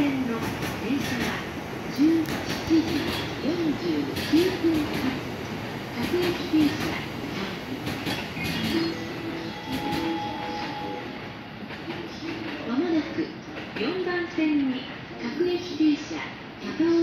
線の電車は17時49分発各駅停車。まもなく4番線に各駅停車高尾